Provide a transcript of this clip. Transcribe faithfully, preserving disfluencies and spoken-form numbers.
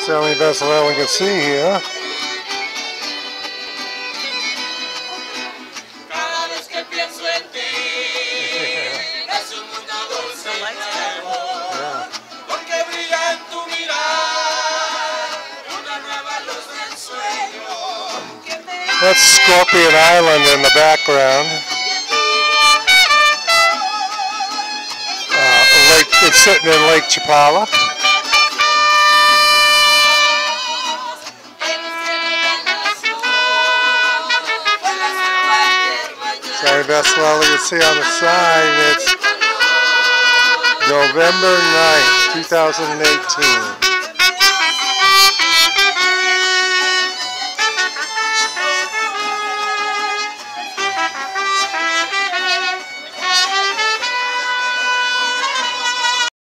It's the only vessel that we can see here. That's Scorpion Island in the background. Uh, lake, it's sitting in Lake Chapala. Sorry, vessel you can see on the side. It's November ninth, two thousand eighteen.